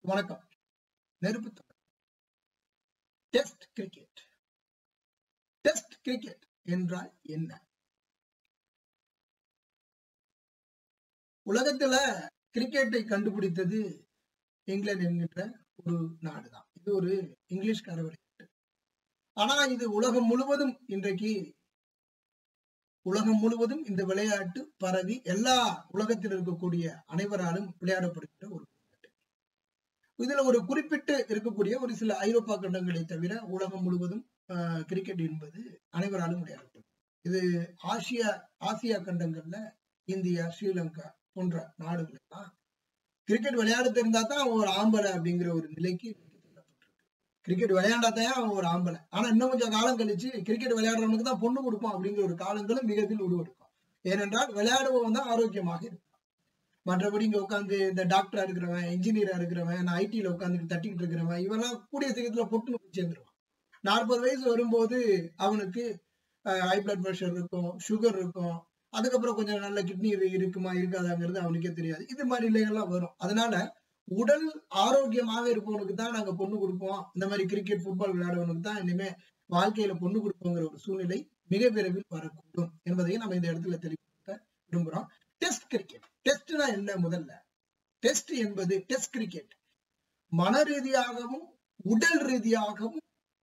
வணக்கம். நெருப்பு test cricket. Test cricket என்றால் என்ன? உலகத்துல கிரிக்கெட்டை கண்டுபிடித்தது இங்கிலாந்து என்கின்ற ஒரு நாடுதான். இது ஒரு இங்கிலீஷ்கார விளையாட்டு. ஆனா இது உலகம் முழுவதும் இன்றைக்கு இந்த விளையாட்டு பரவி எல்லா உலகத்தில் இருக்கக்கூடிய அனைவராலும் விளையாடப்படுகின்ற ஒரு விளையாட்டு. இதுல ஒரு குறிப்பிட்டு இருக்கக்கூடிய ஒரு சில ஐரோப்பா கண்டங்களை தவிர உலகம் முழுவதும் கிரிக்கெட் என்பது அனைவராலும் விளையாடப்படும். இது ஆசியா கண்டங்கள்ல இந்தியா, ஸ்ரீலங்கா போன்ற நாடுகள் எல்லாம் கிரிக்கெட் விளையாட தெரிந்தா தான் அவன் ஒரு ஆம்பளை அப்படிங்கிற ஒரு நிலைக்கு கிரிக்கெட் விளையாண்டாதான் அவன் ஒரு ஆம்பளை. ஆனா இன்னும் கொஞ்சம் காலம் கழிச்சு கிரிக்கெட் விளையாடுறவனுக்கு தான் பொண்ணு கொடுப்பான் அப்படிங்கிற ஒரு காலங்களும் மிகத்தில் உருவெடுக்கும். ஏனென்றால் விளையாடுபவன் தான் ஆரோக்கியமாக இருக்கும். மற்றபடி இங்க உட்காந்து இந்த டாக்டரா இருக்கிறவன், இன்ஜினியரா இருக்கிறவன், நான் ஐடியில உட்காந்து தட்டிக்கிட்டு இருக்கிறவன், இவெல்லாம் கூடிய சீக்கிரத்துல பொட்டுன்னு போய் சேர்ந்துருவான். 40 வயசு வரும்போது அவனுக்கு ஹை பிளட் பிரஷர் இருக்கும், சுகர் இருக்கும், அதுக்கப்புறம் கொஞ்சம் நல்ல கிட்னி இருக்குமா இருக்காதாங்கிறது அவனுக்கே தெரியாது. இது மாதிரி நிலைகள்லாம் வரும். அதனால உடல் ஆரோக்கியமாக இருப்பவனுக்கு தான் நாங்க பொண்ணு கொடுப்போம். இந்த மாதிரி கிரிக்கெட், ஃபுட்பால் விளையாடுவனுக்கு தான் இனிமே வாழ்க்கையில பொண்ணு கொடுப்போங்கிற ஒரு சூழ்நிலை மிக விரைவில் வரக்கூடும் என்பதையும் நம்ம இந்த இடத்துல தெளிவுபடுத்த விரும்புறோம். Test cricket. டெஸ்ட்னா என்ன? முதல்ல டெஸ்ட் என்பது டெஸ்ட் கிரிக்கெட் மன ரீதியாகவும் உடல் ரீதியாகவும்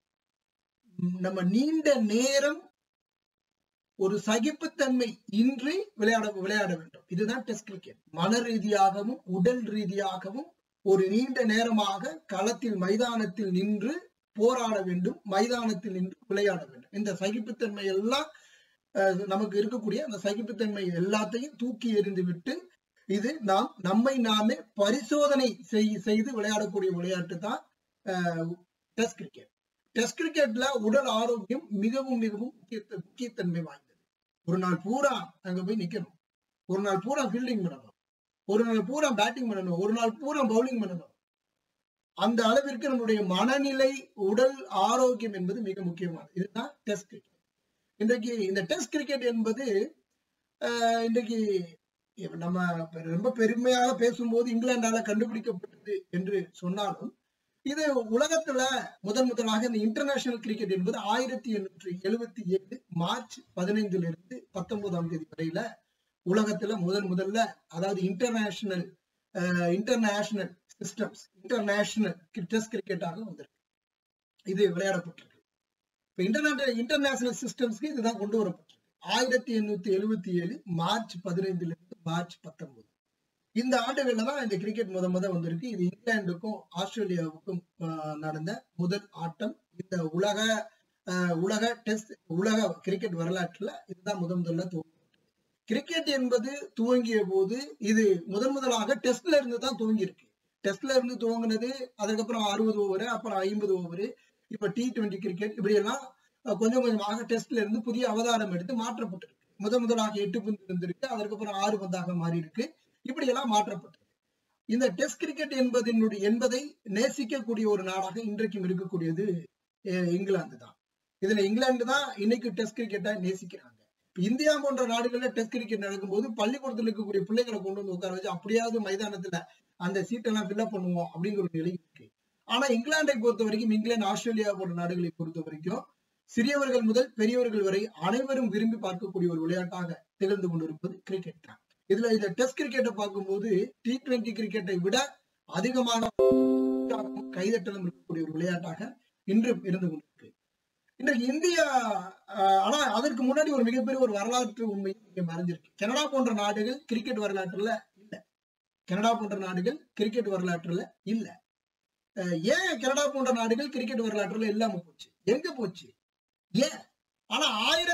நம்ம நீண்ட நேரம் ஒரு சகிப்புத்தன்மை இன்றி விளையாட வேண்டும். இதுதான் டெஸ்ட் கிரிக்கெட். மன ரீதியாகவும் உடல் ரீதியாகவும் ஒரு நீண்ட நேரமாக களத்தில் மைதானத்தில் நின்று போராட வேண்டும், மைதானத்தில் நின்று விளையாட வேண்டும். இந்த சகிப்புத்தன்மை எல்லாம் நமக்கு இருக்கக்கூடிய அந்த சகிப்புத்தன்மை எல்லாத்தையும் தூக்கி எறிந்து விட்டு இது நம்மை நாமே பரிசோதனை செய்து விளையாடக்கூடிய விளையாட்டு தான் டெஸ்ட் கிரிக்கெட். டெஸ்ட் கிரிக்கெட்ல உடல் ஆரோக்கியம் மிகவும் மிகவும் முக்கியத்தன்மை வாய்ந்தது. ஒரு நாள் பூரா அங்க போய் நிக்கணும், ஒரு நாள் பூரா ஃபீல்டிங் பண்ணணும், ஒரு நாள் பூரா பேட்டிங் பண்ணணும், ஒரு நாள் பூரா பவுலிங் பண்ணணும். அந்த அளவிற்கு நம்முடைய மனநிலை, உடல் ஆரோக்கியம் என்பது மிக முக்கியமானது. இதுதான் டெஸ்ட் கிரிக்கெட். இன்றைக்கு இந்த டெஸ்ட் கிரிக்கெட் என்பது இன்றைக்கு நம்ம ரொம்ப பெருமையாக பேசும்போது இங்கிலாந்தால கண்டுபிடிக்கப்பட்டது என்று சொன்னாலும் இது உலகத்துல முதலாக இந்த இன்டர்நேஷனல் கிரிக்கெட் என்பது 1877 மார்ச் 15 இருந்து 19 வரையில உலகத்துல முதல்ல அதாவது இன்டர்நேஷனல் சிஸ்டம்ஸ், இன்டர்நேஷனல் டெஸ்ட் கிரிக்கெட்டாக வந்திருக்கு. இது விளையாடப்பட்டிருக்கு. இப்ப இன்டர்நேஷனல் சிஸ்டம்ஸ்க்கு இதுதான் கொண்டு வரப்பட்டிருக்கு. 1877 மார்ச் 15 இருந்து மார்ச் 19 இந்த ஆண்டுகள்ல தான் இந்த கிரிக்கெட் முத வந்திருக்கு. இது இங்கிலாந்துக்கும் ஆஸ்திரேலியாவுக்கும் நடந்த முதல் ஆட்டம். இந்த உலக கிரிக்கெட் வரலாற்றுல இதுதான் முதல்ல துவங்கப்பட்டது. கிரிக்கெட் என்பது துவங்கிய போது இது முதலாக டெஸ்ட்ல இருந்து தான் துவங்கி இருக்கு. டெஸ்ட்ல இருந்து துவங்கினது, அதுக்கப்புறம் 60 ஓவர், அப்புறம் 50 ஓவர், இப்ப T20 கிரிக்கெட், இப்படி எல்லாம் கொஞ்சம் கொஞ்சமாக டெஸ்ட்ல இருந்து புதிய அவதாரம் எடுத்து மாற்றப்பட்டிருக்கு. முதலாக 8 பந்து இருந்திருக்கு, அதற்கப்புறம் 6 பந்தாக மாறி இருக்கு. இப்படி எல்லாம் மாற்றப்பட்டது. இந்த டெஸ்ட் கிரிக்கெட் என்பதை நேசிக்கக்கூடிய ஒரு நாடாக இன்றைக்கும் இருக்கக்கூடியது இங்கிலாந்து தான். இதுல இங்கிலாந்து தான் இன்னைக்கு டெஸ்ட் கிரிக்கெட்டை நேசிக்கிறாங்க. இந்தியா போன்ற நாடுகள்ல டெஸ்ட் கிரிக்கெட் நடக்கும்போது பள்ளிக்கூடத்தில் இருக்கக்கூடிய பிள்ளைகளை கொண்டு வந்து உட்கார வச்சு அப்படியாவது மைதானத்துல அந்த சீட்டெல்லாம் ஃபில்அப் பண்ணுவோம் அப்படிங்கிற ஒரு நிலை இருக்கு. ஆனா இங்கிலாந்தை பொறுத்த வரைக்கும், இங்கிலாந்து, ஆஸ்திரேலியா போன்ற நாடுகளை பொறுத்த வரைக்கும் சிறியவர்கள் முதல் பெரியவர்கள் வரை அனைவரும் விரும்பி பார்க்கக்கூடிய ஒரு விளையாட்டாக திகழ்ந்து கொண்டிருப்பது கிரிக்கெட் தான். இதுல டெஸ்ட் கிரிக்கெட்டை பார்க்கும்போது T20 கிரிக்கெட்டை விட அதிகமாக கைதட்டலும் இருக்கக்கூடிய ஒரு விளையாட்டாக இன்றும் இருந்து கொண்டிருக்கு. இன்றைக்கு இந்தியா, ஆனா அதற்கு முன்னாடி ஒரு மிகப்பெரிய ஒரு வரலாற்று உண்மை இங்க மறைஞ்சிருக்கு. கனடா போன்ற நாடுகள் கிரிக்கெட் வரலாற்றுல இல்ல. இல்ல. ஏன் கனடா போன்ற நாடுகள் கிரிக்கெட் வரலாற்றுல இல்லாம போச்சு? எங்க போச்சு? ஏன்? ஆனா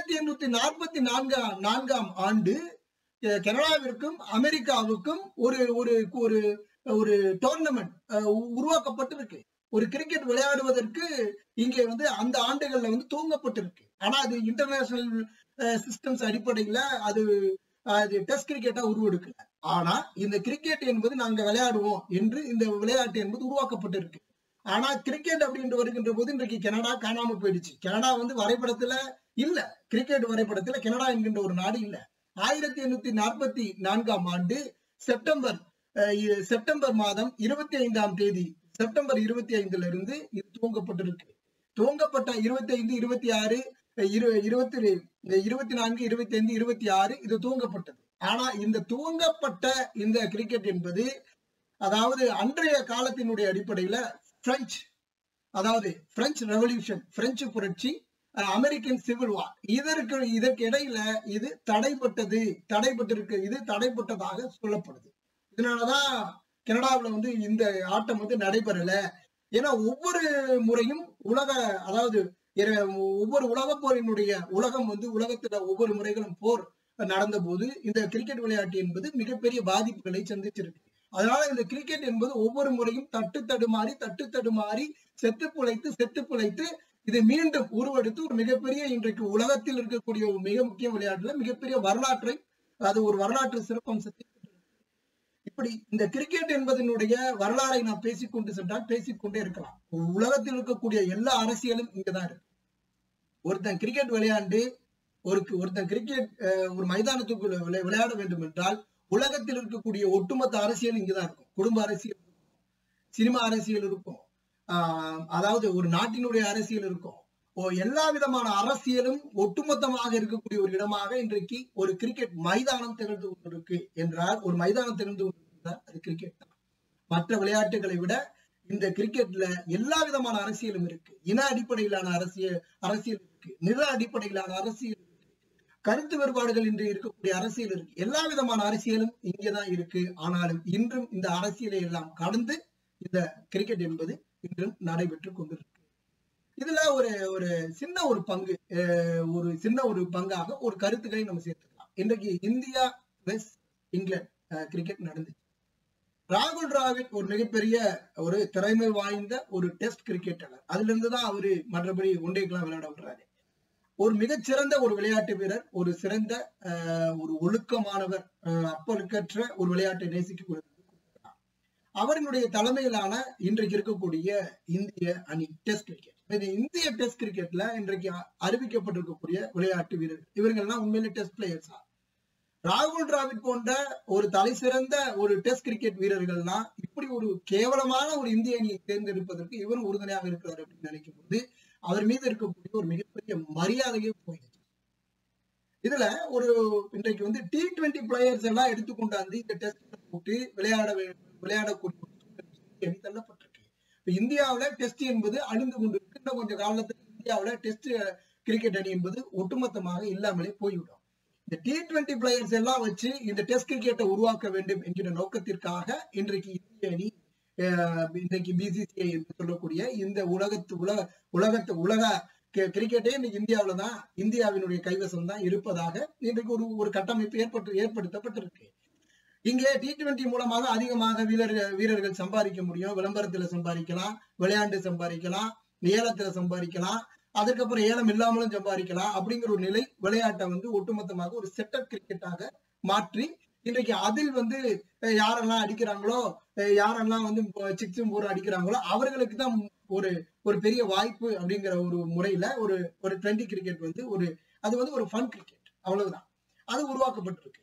1844 ஆண்டு கனடாவிற்கும் அமெரிக்காவுக்கும் ஒரு டோர்னமெண்ட் உருவாக்கப்பட்டிருக்கு. ஒரு கிரிக்கெட் விளையாடுவதற்கு இங்கே அந்த ஆண்டுகள்ல துவங்கப்பட்டிருக்கு. ஆனா அது இன்டர்நேஷனல் சிஸ்டம்ஸ் அடிப்படையில அது டெஸ்ட் கிரிக்கெட்டா உருவெடுக்கல. ஆனா இந்த கிரிக்கெட் என்பது நாங்க விளையாடுவோம் என்று இந்த விளையாட்டு என்பது உருவாக்கப்பட்டிருக்கு. ஆனா கிரிக்கெட் அப்படின்ற வருகின்ற போது இன்றைக்கு கனடா காணாம போயிடுச்சு. கனடா வரைபடத்துல இல்ல, கிரிக்கெட் வரைபடத்துல கனடா என்கின்ற ஒரு நாடு இல்ல. 1844 ஆண்டு செப்டம்பர் செப்டம்பர் மாதம் 25ஆம் தேதி செப்டம்பர் 25ல இருந்து இது துவங்கப்பட்டிருக்கு. துவங்கப்பட்ட 25, 26, 24, 25, 26 இது துவங்கப்பட்டது. ஆனா இந்த துவங்கப்பட்ட இந்த கிரிக்கெட் என்பது அதாவது அன்றைய காலத்தினுடைய அடிப்படையில பிரெஞ்சு, அதாவது பிரெஞ்சு ரெவல்யூஷன், பிரெஞ்சு புரட்சி, அமெரிக்கன் சிவில் வார் இதற்கு இடையில இது தடைப்பட்டிருக்கு. இது தடைப்பட்டதாக சொல்லப்படுது. இதனாலதான் கனடாவில் வந்து இந்த ஆட்டம் வந்து நடைபெறல. ஏன்னா ஒவ்வொரு முறையும் அதாவது ஒவ்வொரு உலக போரினுடைய உலகத்துல ஒவ்வொரு முறைகளும் போர் நடந்த போது இந்த கிரிக்கெட் விளையாட்டு என்பது மிகப்பெரிய பாதிப்புகளை சந்திச்சிருக்கு. அதனால இந்த கிரிக்கெட் என்பது ஒவ்வொரு முறையும் தட்டு தடுமாறி செத்து பிழைத்து இது மீண்டும் உருவெடுத்து ஒரு மிகப்பெரிய இன்றைக்கு உலகத்தில் இருக்கக்கூடிய ஒரு மிக முக்கிய விளையாட்டுல மிகப்பெரிய ஒரு வரலாற்று சிறப்பம்சத்தை இப்படி இந்த கிரிக்கெட் என்பதனுடைய வரலாறை நாம் பேசிக்கொண்டே இருக்கலாம். உலகத்தில் இருக்கக்கூடிய எல்லா அரசியலும் இங்கதான் இருக்கு. ஒருத்தன் கிரிக்கெட் விளையாண்டு ஒருத்தன் கிரிக்கெட் ஒரு மைதானத்துக்குள்ள விளையாட வேண்டும் என்றால் உலகத்தில் இருக்கக்கூடிய ஒட்டுமொத்த அரசியல் இங்கதான் இருக்கும். குடும்ப அரசியல், சினிமா அரசியல் இருக்கும், அதாவது ஒரு நாட்டினுடைய அரசியல் இருக்கும். எல்லா விதமான அரசியலும் ஒட்டுமொத்தமாக இருக்கக்கூடிய ஒரு இடமாக இன்றைக்கு ஒரு கிரிக்கெட் மைதானம் திகழ்ந்து கொண்டிருக்கு என்றால், ஒரு மைதானம் திகழ்ந்து கொண்டிருக்கிறார் அது கிரிக்கெட் தான். மற்ற விளையாட்டுகளை விட இந்த கிரிக்கெட்ல எல்லா விதமான அரசியலும் இருக்கு. இன அடிப்படையிலான அரசியல் இருக்கு, நிற அடிப்படையிலான அரசியல் இருக்கு, கருத்து வேறுபாடுகள் இன்று இருக்கக்கூடிய அரசியல் இருக்கு. எல்லா விதமான அரசியலும் இங்கேதான் இருக்கு. ஆனாலும் இன்றும் இந்த அரசியலை எல்லாம் கடந்து இந்த கிரிக்கெட் என்பது இன்றும் நடைபெற்று கொண்டிருக்கு. இதுல ஒரு சின்ன ஒரு பங்காக ஒரு கருத்துக்களை நம்ம சேர்த்துக்கலாம். இன்றைக்கு இந்தியா வெஸ்ட் இங்கிலாந்து கிரிக்கெட் நடந்துச்சு. ராகுல் டிராவிட் ஒரு மிகப்பெரிய ஒரு திறமை வாய்ந்த ஒரு டெஸ்ட் கிரிக்கெட்டர். அதுல இருந்துதான் அவரு மற்றபடி ஒன்றைக்கெல்லாம் விளையாட விடுறாரு. ஒரு மிகச்சிறந்த ஒரு விளையாட்டு வீரர், ஒரு சிறந்த ஒரு ஒழுக்கமானவர், அப்பழுக்கற்ற ஒரு விளையாட்டை நேசிக்கக்கூடிய அவர்களுடைய தலைமையிலான இன்றைக்கு இருக்கக்கூடிய இந்திய அணி டெஸ்ட் கிரிக்கெட். இந்திய டெஸ்ட் கிரிக்கெட்ல இன்றைக்கு அறிவிக்கப்பட்டிருக்கக்கூடிய விளையாட்டு வீரர்கள் இவர்கள்லாம் உண்மையிலே டெஸ்ட் பிளேயர்ஸா? ராகுல் டிராவிட் போன்ற ஒரு தலை சிறந்த ஒரு டெஸ்ட் கிரிக்கெட் வீரர்கள்லாம் இப்படி ஒரு கேவலமான ஒரு இந்திய அணியை தேர்ந்தெடுப்பதற்கு இவரும் உறுதுணையாக இருக்கிறார் அப்படின்னு நினைக்கும் போது அவர் மீது இருக்கக்கூடிய ஒரு மிகப்பெரிய மரியாதையே போயிடுச்சு. இதுல இன்றைக்கு வந்து T20 பிளேயர்ஸ் எல்லாம் எடுத்துக்கொண்டாந்து இந்த டெஸ்ட் போட்டு விளையாடக்கூடிய அணி தள்ளப்பட்டிருக்கு. இந்தியாவில டெஸ்ட் என்பது அழிந்து கொண்டிருக்கு. இன்னும் கொஞ்சம் காலத்துல இந்தியாவில டெஸ்ட் கிரிக்கெட் அணி என்பது ஒட்டுமொத்தமாக இல்லாமலே போய்விடும். இந்த T20 பிளேயர்ஸ் எல்லாம் வச்சு இந்த டெஸ்ட் கிரிக்கெட்டை உருவாக்க வேண்டும் என்கிற நோக்கத்திற்காக இன்றைக்கு இந்திய அணி இன்றைக்கு BCCI என்று சொல்லக்கூடிய இந்த உலக கிரிக்கெட்டே இன்னைக்கு இந்தியாவில்தான், இந்தியாவினுடைய கைவசம் தான் இருப்பதாக இன்றைக்கு ஒரு கட்டமைப்பு ஏற்படுத்தப்பட்டிருக்கு. இங்கே T20 மூலமாக அதிகமாக வீரர்கள் சம்பாதிக்க முடியும். விளம்பரத்துல சம்பாதிக்கலாம், விளையாண்டு சம்பாதிக்கலாம், ஏலத்துல சம்பாதிக்கலாம், அதுக்கப்புறம் ஏலம் இல்லாமலும் சம்பாதிக்கலாம். அப்படிங்கிற ஒரு நிலை விளையாட்டை வந்து ஒட்டுமொத்தமாக ஒரு செட்டப் கிரிக்கெட்டாக மாற்றி இன்றைக்கு அதில் வந்து யாரெல்லாம் அடிக்கிறாங்களோ, யாரெல்லாம் வந்து சிக்ஸும் போர் அடிக்கிறாங்களோ அவர்களுக்கு தான் ஒரு பெரிய வாய்ப்பு அப்படிங்கிற ஒரு முறையில ஒரு 20 கிரிக்கெட் வந்து அது வந்து ஒரு ஃபன் கிரிக்கெட், அவ்வளவுதான். அது உருவாக்கப்பட்டிருக்கு.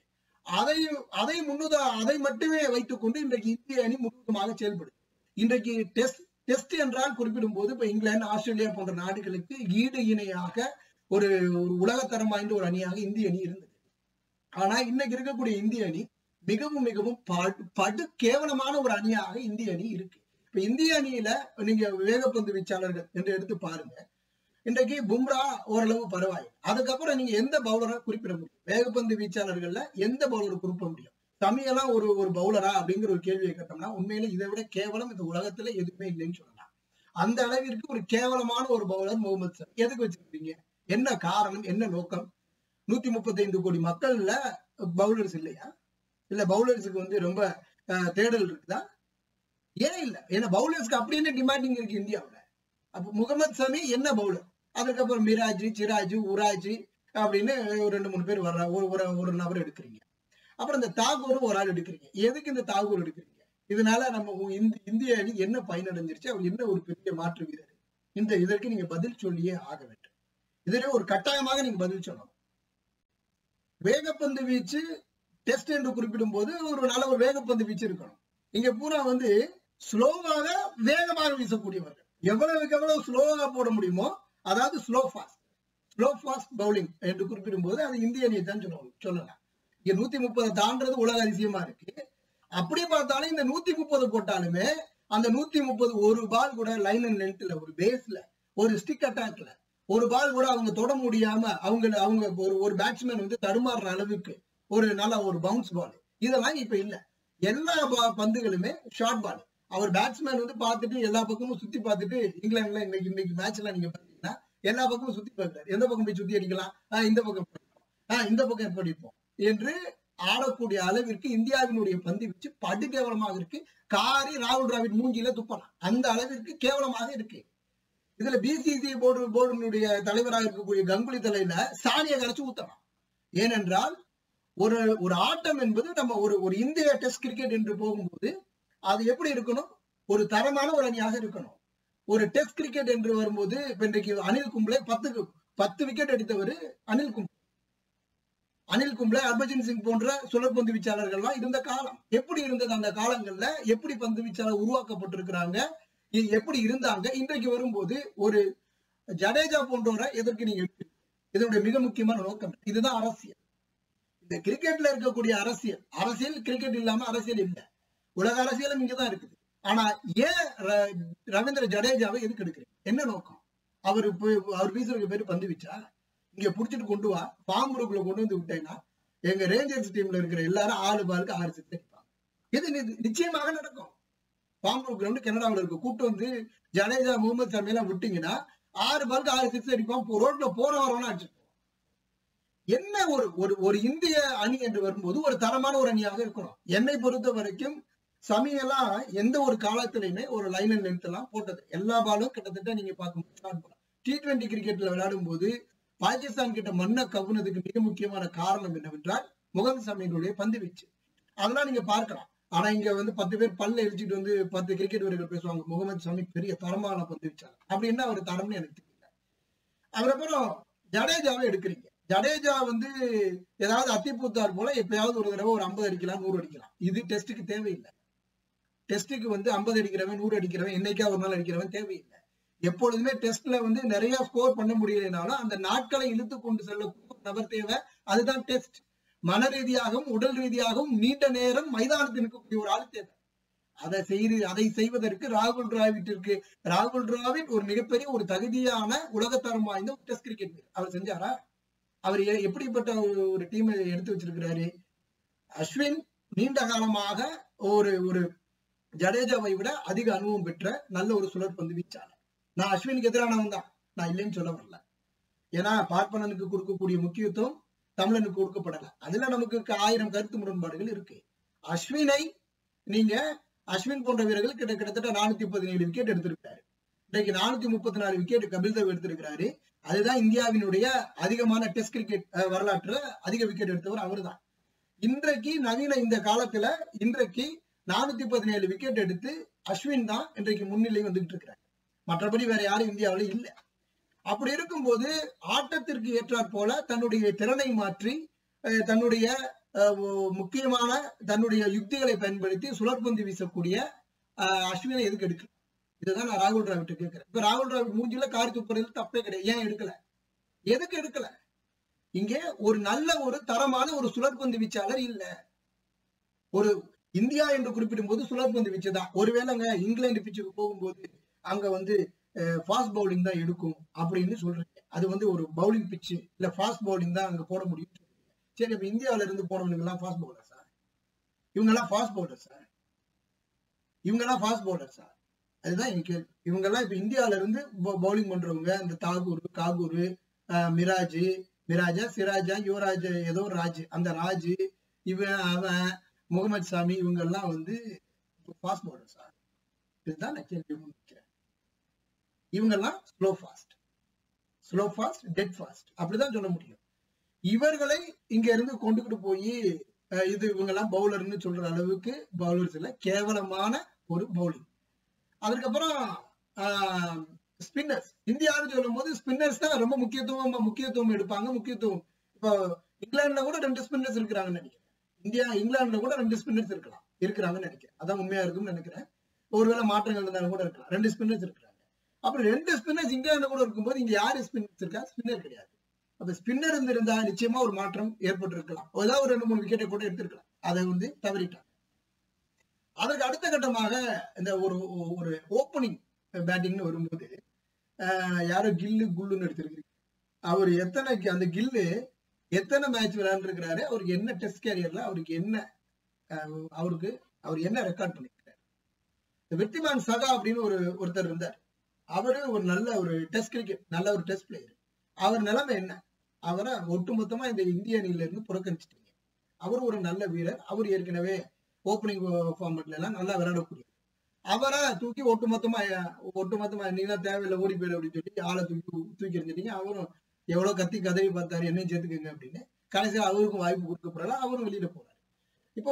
அதை மட்டுமே வைத்துக் கொண்டு இன்றைக்கு இந்திய அணி முழுவதுமாக செயல்படுது. இன்றைக்கு டெஸ்ட் என்றால் குறிப்பிடும் போது இப்ப இங்கிலாந்து, ஆஸ்திரேலியா போன்ற நாடுகளுக்கு ஈடு இணையாக ஒரு உலகத்தரம் வாய்ந்த ஒரு அணியாக இந்திய அணி இருந்தது. ஆனா இன்னைக்கு இருக்கக்கூடிய இந்திய அணி மிகவும் மிகவும் படு கேவலமான ஒரு அணியாக இந்திய அணி இருக்கு. இப்ப இந்திய அணியில நீங்க வேகப்பந்து வீச்சாளர்கள் என்று எடுத்து பாருங்க. இன்றைக்கு பும்ரா ஓரளவு பரவாயில்லை. அதுக்கப்புறம் நீங்க எந்த பவுலரை குறிப்பிட முடியும்? வேகப்பந்து வீச்சாளர்கள்ல எந்த பவுலரை குறிப்பிட முடியும்? தமிழெல்லாம் ஒரு பவுலரா அப்படிங்கிற ஒரு கேள்வியை கேட்டோம்னா உண்மையில இதை விட கேவலம் இந்த உலகத்துல எதுவுமே இல்லைன்னு சொல்லலாம். அந்த அளவிற்கு ஒரு கேவலமான ஒரு பவுலர் முகமது ஷமி. எதுக்கு வச்சிருக்கீங்க? என்ன காரணம், என்ன நோக்கம்? 135 கோடி மக்கள்ல பவுலர்ஸ் இல்லையா? இல்ல பவுலர்ஸுக்கு வந்து ரொம்ப தேடல் இருக்குதா? ஏன் இல்ல? ஏன்னா பவுலர்ஸ்க்கு அப்படி என்ன டிமாண்டிங் இருக்கு இந்தியாவுல? அப்ப முகமது ஷமி என்ன பவுலர்? அதுக்கப்புறம் மிராஜ், சிராஜ், உராஜ் அப்படின்னு 2-3 பேர் வர்ற ஒரு நபர் எடுக்கிறீங்க. அப்புறம் இந்த தாகூர் ஒரு ஆள் எடுக்கிறீங்க. எதுக்கு இந்த தாகூர் எடுக்கிறீங்க? இதனால நம்ம இந்திய அணி என்ன பயனடைஞ்சிருச்சு? அவர் என்ன ஒரு பெரிய மாற்று வீரர்? இதற்கு நீங்க பதில் சொல்லியே ஆக வேண்டும். இதுல ஒரு கட்டாயமாக நீங்க பதில் சொல்லணும். வேகப்பந்து வீச்சு டெஸ்ட் என்று குறிப்பிடும் போது ஒரு நல்ல ஒரு வேகப்பந்து வீச்சு இருக்கணும். இங்க பூரா வந்து ஸ்லோவாக வேகமாக வீசக்கூடியவர்கள். எவ்வளவுக்கு எவ்வளவு ஸ்லோவாக போட முடியுமோ, அதாவது ஸ்லோ ஃபாஸ்ட் பவுலிங் என்று குறிப்பிடும் போது அது இந்திய அணியை தான் சொல்லலாம். இங்க 130 தாண்டது உலக அதிசயமா இருக்கு. அப்படி பார்த்தாலும் இந்த 130 போட்டாலுமே அந்த 130 ஒரு பால் கூட லைன் அண்ட் லென்த்ல, ஒரு பேஸ்ல, ஒரு ஸ்டிக் அட்டாக்ல ஒரு பால் கூட அவங்க தொட முடியாம அவங்க ஒரு பேட்ஸ்மேன் வந்து தடுமாறுற அளவுக்கு ஒரு நல்ல ஒரு பவுன்ஸ் பால், இதெல்லாம் இப்ப இல்ல. எல்லா பந்துகளுமே ஷார்ட் பால். அவர் பேட்ஸ்மேன் வந்து பார்த்துட்டு எல்லா பக்கமும் சுத்தி பார்த்துட்டு, இங்கிலாந்துல இன்னைக்கு மேட்ச்ல நீங்க பாத்தீங்கன்னா எல்லா பக்கமும் சுத்தி பார்க்கிறார். எந்த பக்கம் போய் சுத்தி அடிக்கலாம், இந்த பக்கம் படிப்போம், இந்த பக்கம் எப்படி அடிப்போம் என்று ஆடக்கூடிய அளவிற்கு இந்தியாவினுடைய பந்து வீச்சு படு கேவலமாக இருக்கு. காரி ராகுல் டிராவிட் மூஞ்சில துப்பலாம், அந்த அளவிற்கு கேவலமாக இருக்கு. இதுல பிசிசிஐ போர்டுடைய தலைவராக இருக்கக்கூடிய கங்குலி தலையில சாணியை கரைச்சு ஊத்தலாம். ஏனென்றால் ஒரு ஆட்டம் என்பது நம்ம ஒரு இந்திய டெஸ்ட் கிரிக்கெட் என்று போகும்போது அது எப்படி இருக்கணும், ஒரு தரமான ஒரு அணியாக இருக்கணும். ஒரு டெஸ்ட் கிரிக்கெட் என்று வரும்போது இப்ப இன்றைக்கு அனில் கும்ப்ளே 10 விக்கெட் எடுத்தவர் அனில் கும்ப்ளே, ஹர்பஜன் சிங் போன்ற சுழற்பந்து வீச்சாளர்கள்லாம் இருந்த காலம் எப்படி இருந்தது? அந்த காலங்கள்ல எப்படி பந்து வீச்சாளர் உருவாக்கப்பட்டிருக்கிறாங்க, எப்படி இருந்தாங்க? இன்றைக்கு வரும்போது ஒரு ஜடேஜா போன்றவரை எதற்கு நீங்க இதனுடைய மிக முக்கியமான நோக்கம் இதுதான். அரசியல், இந்த கிரிக்கெட்ல இருக்கக்கூடிய அரசியல் கிரிக்கெட் இல்லாம அரசியல் இல்லை. உலக அரசியலும் இங்கதான் இருக்குது. ஆனா ஏன் ரவீந்திர ஜடேஜாவை எதுக்கு எடுக்கிறீங்க? என்ன நோக்கம்? அவர் வீசுறதுக்கு பேரு பந்து வீச்சா? இங்க புடிச்சிட்டு கொண்டு வா, ஃபார்ம் குரூப்ல கொண்டு வந்து விட்டேன்னா எங்க ரேஞ்சர்ஸ் டீம்ல இருக்கிற எல்லாரும் 6 பாலுக்கு 6 சிக்ஸ் அடிப்பாங்க. இது நிச்சயமாக நடக்கும். ஃபார்ம் குரூப் கிரவுண்ட் கனடாவில் இருக்கு. கூட்டு வந்து ஜடேஜா, முகமது ஷமி எல்லாம் விட்டீங்கன்னா 6 பாலுக்கு 6 சிக்ஸ் அடிப்பான். ரோட்ல போற வரவனா அடிச்சிருப்போம். என்ன ஒரு இந்திய அணி என்று வரும்போது ஒரு தரமான ஒரு அணியாக இருக்கணும். என்னை பொறுத்த வரைக்கும் சமியெல்லாம் எந்த ஒரு காலத்திலையுமே ஒரு லைன் அண்ட் லென்த் எல்லாம் போட்டது எல்லா பாலும் கிட்டத்தட்ட நீங்க பார்க்க T20 கிரிக்கெட்ல விளையாடும் போது பாகிஸ்தான் கிட்ட மண்ணை கவுனதுக்கு மிக முக்கியமான காரணம் என்னவென்றால் முகமது ஷமியினுடைய பந்து வீச்சு. அதெல்லாம் நீங்க பார்க்கலாம். ஆனா இங்க வந்து 10 பேர் பல்ல எரிச்சிட்டு வந்து 10 கிரிக்கெட் வீரர்கள் பேசுவாங்க, முகமது ஷமி பெரிய தரமான பந்து வீச்சாளர். அப்படின்னா அவர் தரம்னு எனக்கு தெரியல. அதுக்கப்புறம் ஜடேஜாவை எடுக்கிறீங்க. ஜடேஜா வந்து ஏதாவது அத்திப்பூத்தார் போல எப்பயாவது ஒரு தடவை ஒரு 50 அடிக்கலாம், 100 அடிக்கலாம். இது டெஸ்ட்டுக்கு தேவையில்லை. டெஸ்ட்டுக்கு வந்து 50 அடிக்கிறவன், 100 அடிக்கிறவன், என்னைக்கா ஒரு நாள் அடிக்கிறவன் தேவையில்லை. எப்பொழுதுமே டெஸ்ட்ல வந்து நிறைய ஸ்கோர் பண்ண முடியலனாலும் அந்த நாட்களை இழுத்து கொண்டு செல்ல நபர் தேவை. அதுதான் டெஸ்ட். மன ரீதியாகவும் உடல் ரீதியாகவும் நீண்ட நேரம் மைதானத்தில் இருக்கக்கூடிய ஒரு ஆள் தேவை. அதை செய்வதற்கு ராகுல் டிராவிட் ஒரு மிகப்பெரிய ஒரு தகுதியான உலகத்தரம் வாய்ந்த ஒரு டெஸ்ட் கிரிக்கெட் அவர் செஞ்சாரா? அவர் எப்படிப்பட்ட ஒரு டீமை எடுத்து வச்சிருக்கிறாரு? அஸ்வின் நீண்ட காலமாக ஒரு ஜடேஜாவை விட அதிக அனுபவம் பெற்ற நல்ல ஒரு சுழற்பந்து வீச்சாளர். நான் அஸ்வினுக்கு எதிரானவன் தான், நான் இல்லைன்னு சொல்ல வரல. ஏன்னா பார்ப்பனனுக்கு கொடுக்கக்கூடிய முக்கியத்துவம் தமிழனுக்கு கொடுக்கப்படல. அதுல நமக்கு 1000 கருத்து முரண்பாடுகள் இருக்கு. அஸ்வின் போன்ற வீரர்கள் கிட்டத்தட்ட 417 விக்கெட் எடுத்திருக்காரு. இன்றைக்கு 434 விக்கெட் கபில் தேவ் எடுத்திருக்கிறாரு. அதுதான் இந்தியாவினுடைய அதிகமான டெஸ்ட் கிரிக்கெட் வரலாற்றுல அதிக விக்கெட் எடுத்தவர் அவரு தான். இன்றைக்கு நவீன இந்த காலத்துல 417 விக்கெட் எடுத்து அஸ்வின் தான் இன்றைக்கு முன்னிலை வந்துகிட்டு இருக்கிறார். மற்றபடி வேற யாரும் இந்தியாவில இல்லை. அப்படி இருக்கும்போது ஆட்டத்திற்கு ஏற்றாற் போல தன்னுடைய திறனை மாற்றி தன்னுடைய முக்கியமான தன்னுடைய யுக்திகளை பயன்படுத்தி சுழற்பந்து வீசக்கூடிய அஸ்வினை எதுக்கு எடுக்கல? இதுதான் நான் ராகுல் டிராவிட் கேட்கிறேன். இப்ப ராகுல் டிராவிட் மூஞ்சில காரி துப்புறதுல தப்பே கிடையாது. ஏன் எடுக்கல? எதுக்கு எடுக்கல? இங்கே ஒரு நல்ல ஒரு தரமான ஒரு சுழற்பந்து வீச்சாளர் இல்ல. ஒரு இந்தியா என்று குறிப்பிடும் போது சுழற்பந்து வீச்சு தான். ஒருவேளைங்க இங்கிலாந்து பிச்சுக்கு போகும்போது அங்க வந்து ஃபாஸ்ட் பவுலிங் தான் எடுக்கும் அப்படின்னு சொல்றீங்க. அது வந்து ஒரு பவுலிங் பிச்சு இல்ல ஃபாஸ்ட் பவுலிங் தான் அங்க போட முடியும். சரி, இப்ப இந்தியாவில இருந்து போனவங்க எல்லாம் ஃபாஸ்ட் பவுலர் சார், இவங்க எல்லாம் ஃபாஸ்ட் பவுலர் சார், அதுதான் என் கேள்வி. இவங்க எல்லாம் இப்ப இந்தியாவில இருந்து பவுலிங் பண்றவங்க, இந்த காகூர், மிராஜா, சிராஜா, யுவராஜ், ஏதோ ஒரு ராஜ், அந்த ராஜ், அவன் முகமது ஷமி, இவங்க எல்லாம் வந்து ஃபாஸ்ட் பவுலர் சார். இதுதான் நான் கேள்வி முடிக்கிறேன். இவங்க எல்லாம் ஸ்லோ ஃபாஸ்ட், டெட் ஃபாஸ்ட், அப்படிதான் சொல்ல முடியும். இவர்களை இங்க இருந்து கொண்டுகிட்டு போய் இது இவங்க எல்லாம் பவுலர்னு சொல்ற அளவுக்கு பவுலர்ஸ் இல்ல, கேவலமான ஒரு பவுலிங். அதுக்கப்புறம் ஸ்பின்னர்ஸ், இந்தியான்னு சொல்லும் போது ஸ்பின்னர்ஸ் தான் ரொம்ப முக்கியத்துவம் எடுப்பாங்க. இப்போ இங்கிலாந்துல கூட 2 ஸ்பின்னர்ஸ் இருக்கிறாங்கன்னு நினைக்கிறேன். இங்கிலாந்துல கூட 2 ஸ்பின்னர்ஸ் இருக்கலாம். இருக்கிறாங்கன்னு நினைக்கிறேன். அதான் உண்மையா இருக்கும்னு நினைக்கிறேன். ஒருவேளை மாற்றங்கள் இருந்தாலும் கூட இருக்கலாம். 2 ஸ்பின்னர்ஸ் இருக்கிறாங்க. அப்புறம் 2 ஸ்பின்னர்ஸ் இங்கிலாந்து கூட இருக்கும்போது இங்க யாரு ஸ்பின்னர்ஸ் இருக்கா? ஸ்பின்னர் கிடையாது. அப்ப ஸ்பின்னர் இருந்திருந்தா நிச்சயமா ஒரு மாற்றம் ஏற்பட்டு இருக்கலாம். ஏதாவது ஒரு 2-3 விக்கெட்டை கூட எடுத்திருக்கலாம். அதை வந்து தவறிட்டாங்க. அதற்கு அடுத்த கட்டமாக இந்த ஒரு ஓப்பனிங் பேட்டிங்னு வரும்போது யாரோ கில்லு குல்லுன்னு எடுத்திருக்கிறீங்க. அவர் அந்த கில்லு எத்தனை மேட்ச் விளையாண்டுருக்கிறாரு, அவருக்கு என்ன டெஸ்ட் கேரியர்ல அவருக்கு என்ன அவர் என்ன ரெக்கார்ட் பண்ணிருக்காரு. வெற்றிமான் சகா அப்படின்னு ஒருத்தர் இருந்தார். அவரு ஒரு நல்ல ஒரு டெஸ்ட் கிரிக்கெட் நல்ல ஒரு டெஸ்ட் பிளேயர். அவர் நிலைமை என்ன, அவரை ஒட்டுமொத்தமா இந்த இந்திய அணியில இருந்து புறக்கணிச்சிட்டீங்க. அவர் ஒரு நல்ல வீரர். அவர் ஏற்கனவே ஓப்பனிங் ஃபார்மேட்ல எல்லாம் நல்லா விளையாடக்கூடிய அவரை தூக்கி ஒட்டுமொத்தமா நீங்க தேவையில்லை ஓடி போயிடு அப்படின்னு சொல்லி ஆளை தூக்கி எறிஞ்சிட்டீங்க. அவரும் எவ்வளவு கத்தி கதவி பார்த்தாரு, என்னையும் சேர்த்துக்கங்க அப்படின்னு. கடைசியில் அவருக்கும் வாய்ப்பு கொடுக்கப்படல, அவரும் வெளியில போறாரு. இப்போ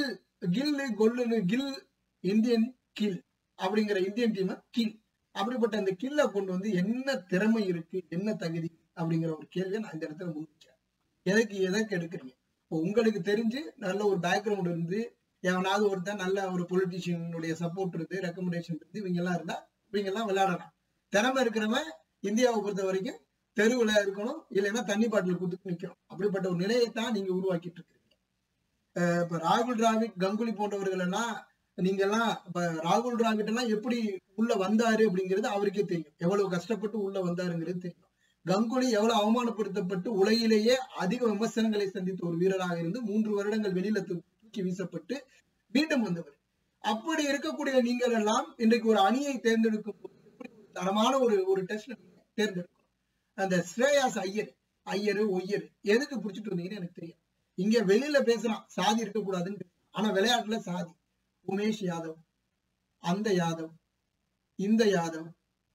கில் இந்தியன் கில் அப்படிங்கிற இந்தியன் டீம் கில் அப்படிப்பட்ட அந்த கில்ல கொண்டு வந்து என்ன திறமை இருக்கு, என்ன தகுதி அப்படிங்கிற ஒரு கேள்வியை நான் இந்த இடத்துல முன்வைக்கிறேன். எதற்கு எடுக்கிறீங்க? இப்போ உங்களுக்கு தெரிஞ்சு நல்ல ஒரு பேக்ரவுண்ட் இருந்து எவனாவது ஒருத்தன் நல்ல ஒரு பொலிட்டீஷியனுடைய சப்போர்ட் இருந்து ரெக்கமெண்டேஷன் இருந்து இவங்க எல்லாம் விளையாடலாம். திறமை இருக்கிறவன் இந்தியாவை பொறுத்த வரைக்கும் தெருவுல இருக்கணும், இல்லைன்னா தண்ணி பாட்டில் கொடுத்து நிக்கணும். அப்படிப்பட்ட ஒரு நிலையைத்தான் நீங்க உருவாக்கிட்டு இருக்கீங்க. இப்ப ராகுல் டிராவிட், கங்குலி போன்றவர்கள் எல்லாம் நீங்க எல்லாம் ராகுல் டிராவிட் எல்லாம் எப்படி உள்ள வந்தாரு அப்படிங்கிறது அவருக்கே தெரியும். எவ்வளவு கஷ்டப்பட்டு உள்ள வந்தாருங்கிறது தெரியும். கங்குலி எவ்வளவு அவமானப்படுத்தப்பட்டு உலகிலேயே அதிக விமர்சனங்களை சந்தித்த ஒரு வீரராக இருந்து 3 வருடங்கள் வெளியில தூக்கி வீசப்பட்டு மீண்டும் வந்தவர். அப்படி இருக்கக்கூடிய நீங்கள் எல்லாம் இன்றைக்கு ஒரு அணியை தேர்ந்தெடுக்கும் போது தரமான ஒரு டெஸ்ட் தேர்ந்தெடுக்கணும். அந்த ஸ்ரேயாஸ் ஐயரு ஒய்யரு எதுக்கு பிடிச்சிட்டு வந்தீங்கன்னு எனக்கு தெரியும். இங்க வெளியில பேசலாம் சாதி இருக்கக்கூடாதுன்னு, ஆனா விளையாட்டுல சாதி. உமேஷ் யாதவ், அந்த யாதவ், இந்த யாதவ்,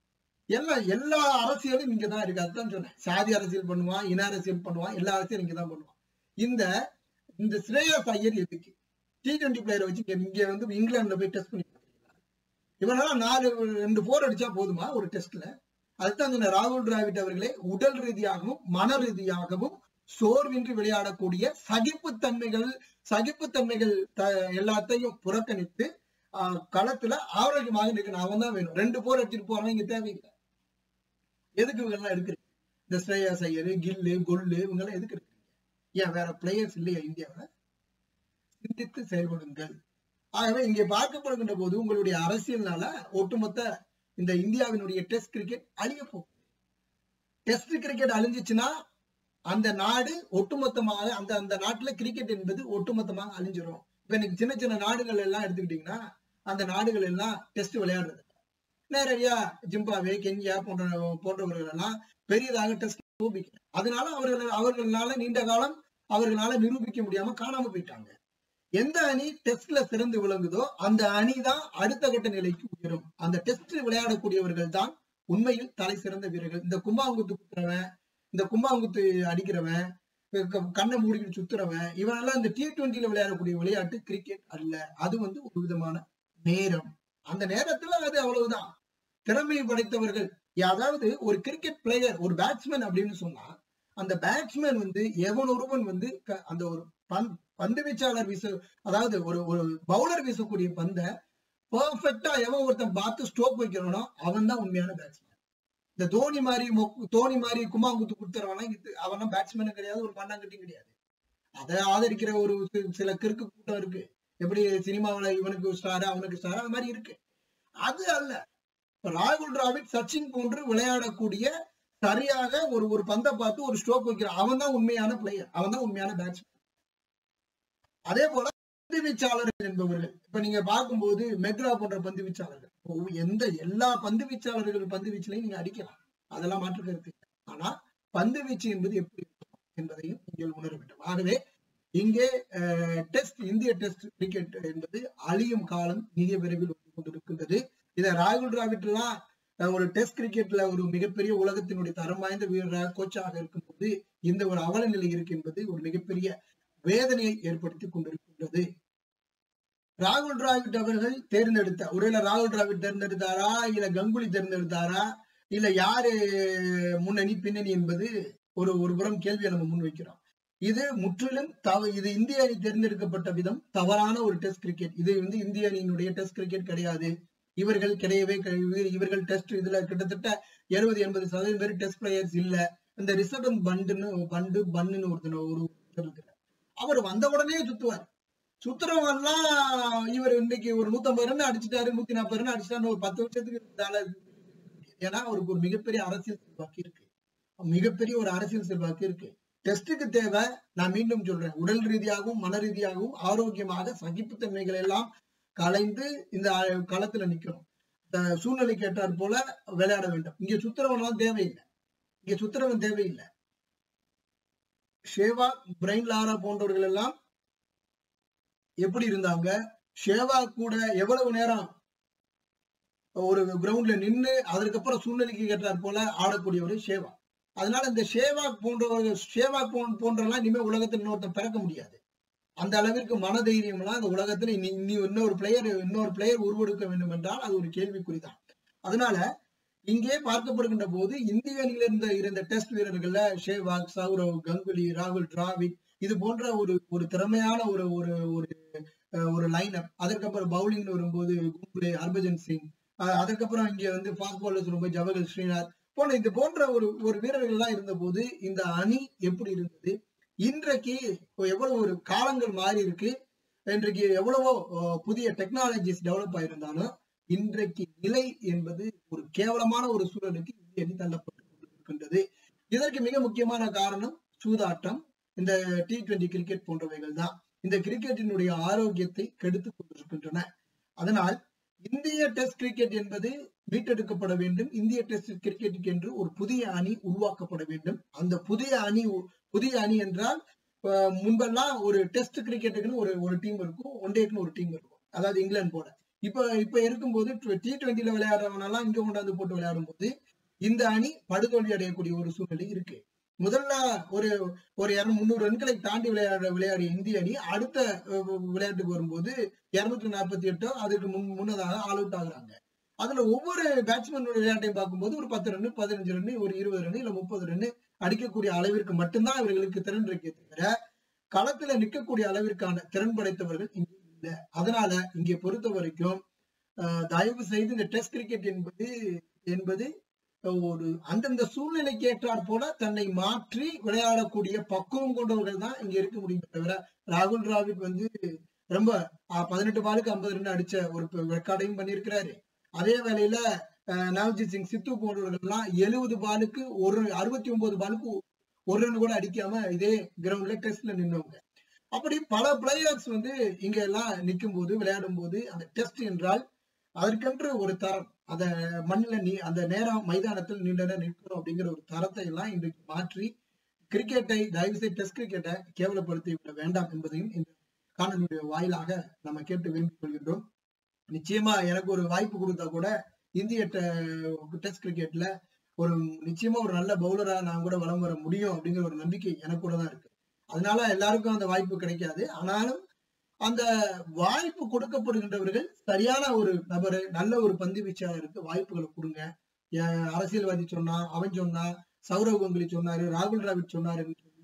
எல்லா அரசியலும் இங்கதான் இருக்கு. அதுதான் சொன்னேன். சாதி அரசியல் பண்ணுவான், இன அரசியல் பண்ணுவான், எல்லா அரசியலும் இங்கதான் பண்ணுவான். இந்த ஸ்ரேயாஸ் ஐயர் எதுக்கு T20 பிளேயரை வச்சு இங்க வந்து இங்கிலாந்துல போய் டெஸ்ட் பண்ணி இவனால 2 4 அடிச்சா போதுமா ஒரு டெஸ்ட்ல? அதுதான் சொன்ன ராகுல் டிராவிட் அவர்களே உடல் ரீதியாகவும் மன ரீதியாகவும் சோர்வின்றி விளையாடக்கூடிய சகிப்புத்தன்மைகள் எல்லாத்தையும் புறக்கணித்து களத்துல ஆரோக்கியமாக இருக்கணும். அவன் தான் வேணும். 2 4 அடிச்சுட்டு போறவன் இங்க தேவையில்லை. எதுக்கு இவங்க எல்லாம் எடுக்கிறீங்க? இந்த ஸ்ரேயாஸ் ஐயர், கில்லு, கொல்லு இவங்க எல்லாம் எதுக்கு எடுக்கிறீங்க? ஏன் வேற பிளேயர்ஸ் இல்லையா இந்தியாவில? சிந்தித்து செயல்படுங்கள். ஆகவே இங்கே பார்க்கப்படுகின்ற போது உங்களுடைய அரசியல்னால ஒட்டுமொத்த இந்த இந்தியாவினுடைய டெஸ்ட் கிரிக்கெட் அழிய போகுது. டெஸ்ட் கிரிக்கெட் அழிஞ்சிச்சுன்னா அந்த நாடு ஒட்டுமொத்தமாக அந்த நாட்டுல கிரிக்கெட் என்பது ஒட்டுமொத்தமாக அழிஞ்சிரும். இப்ப இன்னைக்கு சின்ன நாடுகள் எல்லாம் எடுத்துக்கிட்டீங்கன்னா அந்த நாடுகள் எல்லாம் டெஸ்ட் விளையாடுறது நேரடியா ஜிம்பாவே, கென்யா போன்றவர்கள் எல்லாம் பெரியதாக டெஸ்ட் நிரூபிக்கல. அதனால அவர்களால நீண்ட காலம் அவர்களால நிரூபிக்க முடியாம காணாம போயிட்டாங்க. எந்த அணி டெஸ்ட்ல சிறந்து விளங்குதோ அந்த அணி தான் அடுத்த கட்ட நிலைக்கு உயரும். அந்த டெஸ்ட் விளையாடக்கூடியவர்கள் தான் உண்மையில் தலை சிறந்த வீரர்கள். இந்த கும்பாங்குத்து குத்துறவன், இந்த கும்பாங்குத்து அடிக்கிறவன், கண்ணை மூடிக்கிட்டு சுத்துறவன், இவனெல்லாம் இந்த T20 விளையாடக்கூடிய விளையாட்டு கிரிக்கெட் அல்ல. அது வந்து ஒரு விதமான நேரம். அந்த நேரத்துல அது அவ்வளவுதான். திறமை படைத்தவர்கள், அதாவது ஒரு கிரிக்கெட் பிளேயர், ஒரு பேட்ஸ்மேன் அப்படின்னு சொன்னா அந்த பேட்ஸ்மேன் வந்து எவனொருவன் வந்து அந்த ஒரு பந்து வீச்சாளர் அதாவது ஒரு பவுலர் வீசக்கூடிய பந்தை பெர்ஃபெக்டா எவன் ஒருத்தன் பார்த்து ஸ்டோக் வைக்கிறானோ அவன் தான் உண்மையான பேட்ஸ்மேன். இந்த தோனி மாதிரி கும்பாங்குத்து கொடுத்துறவனா அவன் பேட்ஸ்மேனும் கிடையாது, ஒரு பண்டாங்கட்டியும் கிடையாது. அதை ஆதரிக்கிற ஒரு சில கிறுக்கு கூட்டம் இருக்கு. எப்படி சினிமாவில இவனுக்கு ஸ்டார் அவனுக்கு ஸ்டார் அது மாதிரி இருக்கு. அது அல்ல. ராகுல் டிராவிட், சச்சின் போன்று விளையாடக்கூடிய சரியாக ஒரு பந்தை பார்த்து ஒரு ஸ்ட்ரோக் வைக்கிறான், அவன் தான் உண்மையான பிளேயர், அவன் தான் உண்மையான பேட்ஸ்மேன். அதே போல பந்து வீச்சாளர்கள் என்பவர்கள் இப்ப நீங்க பார்க்கும்போது மெக்ரா போன்ற பந்து வீச்சாளர்கள், எல்லா பந்து வீச்சாளர்கள் பந்து வீச்சிலையும் நீங்க அடிக்கலாம், அதெல்லாம் மாற்று கருத்து. ஆனா பந்து வீச்சு என்பது எப்படி இருக்கும் என்பதையும் நீங்கள் உணர வேண்டும். ஆகவே இங்கே இந்திய டெஸ்ட் கிரிக்கெட் என்பது அழியும் காலம் மிக விரைவில் வந்து கொண்டிருக்கின்றது. இதை ராகுல் டிராவிட் எல்லாம் ஒரு டெஸ்ட் கிரிக்கெட்ல ஒரு மிகப்பெரிய உலகத்தினுடைய தரம் வாய்ந்த வீரராக கோச்சாக இருக்கும்போது இந்த ஒரு அவல நிலை இருக்கு என்பது ஒரு மிகப்பெரிய வேதனையை ஏற்படுத்தி கொண்டிருக்கின்றது. ராகுல் டிராவிட் அவர்கள் தேர்ந்தெடுத்த ஒருவேளை ராகுல் டிராவிட் தேர்ந்தெடுத்தாரா, இல்ல கங்குலி தேர்ந்தெடுத்தாரா, இல்ல யாரு முன்னணி பின்னணி என்பது ஒரு புறம் கேள்வியை நம்ம முன் வைக்கிறோம். இது முற்றிலும் இது இந்திய அணி தேர்ந்தெடுக்கப்பட்ட விதம் தவறான ஒரு டெஸ்ட் கிரிக்கெட். இது இந்திய அணியினுடைய டெஸ்ட் கிரிக்கெட் கிடையாது. இவர்கள் கிடையவே இவர்கள் டெஸ்ட் இதுல கிட்டத்தட்ட 70-80% பேர் டெஸ்ட் பிளேயர்ஸ் இல்ல. இந்த ரிஷபன் பண்டுன்னு ஒருத்தர் இருக்கிறார். அவர் வந்த உடனே சுத்துவார். சுத்துறவங்கலாம் இவர் இன்னைக்கு ஒரு 150 ரன் அடிச்சுட்டாரு, 140 ரன் அடிச்சுட்டாரு, ஒரு 10 வருஷத்துக்கு. ஏன்னா அவருக்கு ஒரு மிகப்பெரிய அரசியல் செல்வாக்கு இருக்கு. மிகப்பெரிய ஒரு அரசியல் செல்வாக்கு இருக்கு. டெஸ்டுக்கு தேவை, நான் மீண்டும் சொல்றேன், உடல் ரீதியாகவும் மன ரீதியாகவும் ஆரோக்கியமாக சகிப்புத்தன்மைகள் எல்லாம் கலைந்து இந்த களத்துல நிக்கணும். சூழ்நிலைக்கு ஏற்றாற் போல விளையாட வேண்டும். இங்க சுத்துறவன் தேவையில்லை. இங்க சுத்துறவன் தேவையில்லை. ஷேவாக், பிரைன் லாரா போன்றவர்கள் எல்லாம் எப்படி இருந்தாங்க? ஷேவாக் கூட எவ்வளவு நேரம் ஒரு கிரவுண்ட்ல நின்று அதற்கப்புறம் சூழ்நிலைக்கு ஏற்றாற் போல ஆடக்கூடிய ஒரு ஷேவாக். அதனால இந்த ஷேவாக் போன்றவர்கள் இனிமே உலகத்தில் இன்னொருத்தன் பிறக்க முடியாது. அந்த அளவிற்கு மனதைரியம் எல்லாம் இந்த உலகத்துல இன்னொரு பிளேயர் உருவெடுக்க வேண்டும் என்றால் அது ஒரு கேள்விக்குறிதான். அதனால இங்கே பார்க்கப்படுகின்ற போது இந்திய அணியில இருந்த டெஸ்ட் வீரர்கள்ல ஷேவாக், சௌரவ் கங்குலி, ராகுல் டிராவிட் இது போன்ற ஒரு திறமையான ஒரு லைன் அப். அதற்கப்புறம் பவுலிங் வரும்போது கும்ப்ளே, ஹர்பஜன் சிங், அதற்கப்புறம் இங்க ஃபாஸ்ட் பாலர்ஸ் வரும்போது ஜவஹர் ஸ்ரீநாத் இது போன்ற ஒரு வீரர்கள் எல்லாம் இருந்த போது இந்த அணி எப்படி இருந்தது? இன்றைக்கு எவ்வளவு ஒரு காலங்கள் மாறி இருக்கு. இன்றைக்கு எவ்வளவோ புதிய டெக்னாலஜிஸ் டெவலப் ஆயிருந்தாலும் இன்றைக்கு நிலை என்பது ஒரு கேவலமான ஒரு சூழலுக்கு இந்திய அணி தள்ளப்பட்டு கொண்டிருக்கின்றது. இதற்கு மிக முக்கியமான காரணம் சூதாட்டம், இந்த T20 கிரிக்கெட் போன்றவைகள் தான். இந்த கிரிக்கெட்டினுடைய ஆரோக்கியத்தை கெடுத்துக் கொண்டிருக்கின்றன. அதனால் இந்திய டெஸ்ட் கிரிக்கெட் என்பது மீட்டெடுக்கப்பட வேண்டும். இந்திய டெஸ்ட் கிரிக்கெட்டுக்கு என்று ஒரு புதிய அணி உருவாக்கப்பட வேண்டும். அந்த புதிய அணி என்றால் முன்பெல்லாம் ஒரு டெஸ்ட் கிரிக்கெட்டுக்குன்னு ஒரு டீம் இருக்கும், ஒன் டேக்குன்னு ஒரு டீம் இருக்கும். அதாவது இங்கிலாந்து போல. இப்ப இருக்கும்போது T20 விளையாடுறவனெல்லாம் இங்க கொண்டாந்து போட்டு விளையாடும் போது இந்த அணி படுதோல்வி அடையக்கூடிய ஒரு சூழ்நிலை இருக்கு. முதல்ல ஒரு 300 ரன்களை தாண்டி விளையாடிய இந்திய அணி அடுத்த விளையாட்டுக்கு வரும்போது 248 அதுக்கு முன்னதாக ஆல் அவுட் ஆகுறாங்க. அதுல ஒவ்வொரு பேட்ஸ்மேனோட விளையாட்டையும் பார்க்கும்போது ஒரு 10 ரன், 15 ரன், ஒரு 20 ரன், இல்ல 30 ரன் அடிக்கக்கூடிய அளவிற்கு மட்டும்தான் இவர்களுக்கு திறன் இருக்கே தவிர களத்துல நிற்கக்கூடிய அளவிற்கான திறன் படைத்தவர்கள் இங்கே இல்லை. அதனால இங்கே பொறுத்த வரைக்கும் தயவு செய்து இந்த டெஸ்ட் கிரிக்கெட் என்பது ஒரு அந்தந்த சூழ்நிலைக்கு ஏற்றாற் போல தன்னை மாற்றி விளையாடக்கூடிய பக்குவம் கொண்டவர்கள் தான் இங்க இருக்க முடியும் தவிர ராகுல் டிராவிட் ரொம்ப 18 பாலுக்கு 50 ரன் அடிச்ச ஒரு ரெக்கார்டையும் பண்ணியிருக்கிறாரு. அதே வேளையில நவ்ஜித் சிங் சித்து போன்றவர்கள் எல்லாம் 70 பாலுக்கு 69 பாலுக்கு ஒரு ரன் கூட அடிக்காம இதே கிரவுண்ட்ல டெஸ்ட்ல நின்னவங்க. அப்படி பல பிளேயர்ஸ் இங்க எல்லாம் நிற்கும் போது விளையாடும் போது அந்த டெஸ்ட் என்றால் அதற்கென்று ஒரு தரம், அந்த மண்ணில அந்த நேரம் மைதானத்தில் நீண்ட நேரம் நிற்கணும் அப்படிங்கிற ஒரு தரத்தை எல்லாம் இன்றைக்கு மாற்றி கிரிக்கெட்டை தயவு செய்து டெஸ்ட் கிரிக்கெட்டை கேவலப்படுத்தி விட வேண்டாம் என்பதையும் இந்த காணொலியுடைய வாயிலாக நம்ம கேட்டு விரும்பிக் கொள்கின்றோம். நிச்சயமா எனக்கு ஒரு வாய்ப்பு கொடுத்தா கூட இந்திய டெஸ்ட் கிரிக்கெட்ல நிச்சயமா ஒரு நல்ல பவுலரா நான் கூட வலம் வர முடியும் அப்படிங்கிற ஒரு நம்பிக்கை எனக்கு கூட தான் இருக்கு. அதனால எல்லாருக்கும் அந்த வாய்ப்பு கிடைக்காது. ஆனாலும் அந்த வாய்ப்பு கொடுக்கப்படுகின்றவர்கள் சரியான ஒரு நபரு, நல்ல ஒரு பந்து வீச்சாளருக்கு வாய்ப்புகளை கொடுங்க. அரசியல்வாதி சொன்னா, அவன் சொன்னா, சௌரவ் கங்குலி சொன்னாரு, ராகுல் டிராவிட் சொன்னாரு,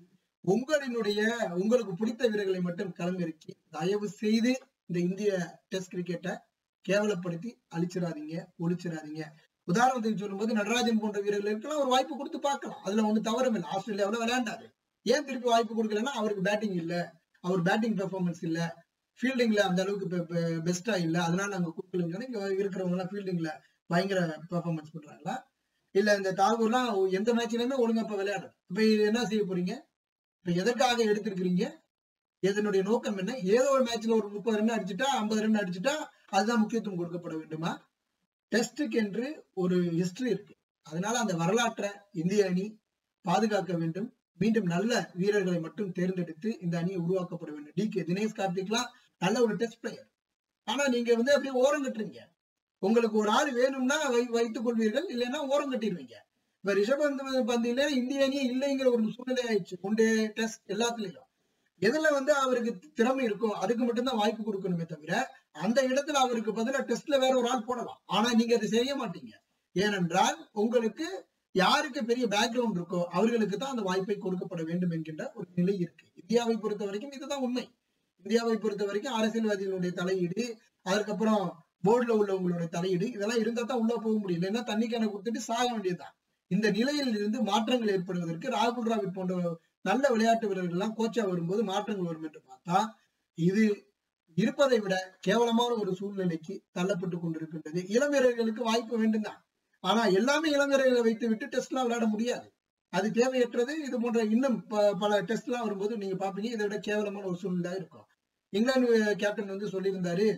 உங்களுக்கு பிடித்த வீரர்களை மட்டும் களமிறக்கி தயவு செய்து இந்த இந்திய டெஸ்ட் கிரிக்கெட்டை கேவலப்படுத்தி ஒழிச்சிடாதீங்க. உதாரணத்துக்கு சொல்லும் போது நடராஜன் போன்ற வீரர்களுக்கெல்லாம் ஒரு வாய்ப்பு கொடுத்து பார்க்கலாம். அதுல ஒண்ணு தவறும் இல்லை. ஆஸ்திரேலியாவில் விளையாண்டாரு. ஏன் திருப்பி வாய்ப்பு கொடுக்கலன்னா அவருக்கு பேட்டிங் இல்ல, அவர் பேட்டிங் பெர்ஃபார்மன்ஸ் இல்ல, ஃபீல்டிங்ல அந்த அளவுக்கு பெஸ்டா இல்ல, அதனால நாங்க கொடுக்கலன்னு இங்க இருக்கிறவங்க எல்லாம் ஃபீல்டிங்ல பயங்கர பெர்ஃபார்மன்ஸ் பண்றாங்களா? இல்ல இந்த தாகூர்லாம் எந்த மேட்ச்லயுமே ஒழுங்கா விளையாடுறது. இப்ப என்ன செய்ய போறீங்க? இப்ப எதற்காக எடுத்திருக்கிறீங்க? இதனுடைய நோக்கம் என்ன? ஏதோ ஒரு மேட்ச்ல ஒரு 30 ரன் அடிச்சுட்டா 50 ரன் அடிச்சுட்டா அதுதான் முக்கியத்துவம் கொடுக்கப்பட வேண்டுமா? டெஸ்டுக்கு என்று ஒரு ஹிஸ்டரி இருக்கு. அதனால அந்த வரலாற்றை இந்திய அணி பாதுகாக்க வேண்டும். மீண்டும் நல்ல வீரர்களை மட்டும் தேர்ந்தெடுத்து இந்த அணியை உருவாக்கப்பட வேண்டும். DK தினேஷ் கார்த்திக்லாம் நல்ல ஒரு டெஸ்ட் பிளேயர். ஆனா நீங்க அப்படியே ஓரம் கட்டுறீங்க. உங்களுக்கு ஒரு ஆள் வேணும்னா வைத்துக் கொள்வீர்கள், இல்லைன்னா ஓரம் கட்டிடுவீங்க. இப்ப ரிஷபந்த் பந்தில இந்திய அணியே இல்லைங்கிற ஒரு சூழ்நிலை ஆயிடுச்சு. ஒன்டே டெஸ்ட் எல்லாத்துலயும் எதுல அவருக்கு திறமை இருக்கோ அதுக்கு மட்டும்தான் வாய்ப்பு கொடுக்கணுமே தவிர அந்த இடத்துல அவருக்கு பதிலா டெஸ்ட்ல வேற ஒரு ஆள் போடலாம். ஆனா நீங்க அதை செய்ய மாட்டீங்க. ஏனென்றால் உங்களுக்கு யாருக்கு பெரிய பேக்ரவுண்ட் இருக்கோ அவர்களுக்கு தான் அந்த வாய்ப்பை கொடுக்கப்பட வேண்டும் என்கின்ற ஒரு நிலை இருக்கு. இந்தியாவை பொறுத்த வரைக்கும் இதுதான் உண்மை. இந்தியாவை பொறுத்த வரைக்கும் அரசியல்வாதிகளுடைய தலையீடு, அதுக்கப்புறம் போர்டுல உள்ளவங்களுடைய தலையீடு, இதெல்லாம் இருந்தா தான் உள்ள போக முடியும். இல்லைன்னா தண்ணி கேனை கொடுத்துட்டு சாக வேண்டியதுதான். இந்த நிலையில் இருந்து மாற்றங்கள் ஏற்படுவதற்கு ராகுல் டிராவிட் போன்ற நல்ல விளையாட்டு வீரர்கள் எல்லாம் கோச்சா வரும்போது மாற்றங்கள் வரும் என்று பார்த்தா இது இருப்பதை விட கேவலமான ஒரு சூழ்நிலைக்கு தள்ளப்பட்டு கொண்டிருக்கின்றது. இளம் வீரர்களுக்கு வாய்ப்பு வேண்டும் தான். ஆனா எல்லாமே இளம் வீரர்களை வைத்து விட்டு டெஸ்ட் எல்லாம் விளையாட முடியாது. அது தேவையற்றது. இது போன்ற இன்னும் பல டெஸ்ட் எல்லாம் வரும்போது நீங்க பாப்பீங்க இதை விட கேவலமான ஒரு சூழ்நிலை இருக்கும். இங்கிலாந்து கேப்டன் வந்து சொல்லியிருந்தாரு,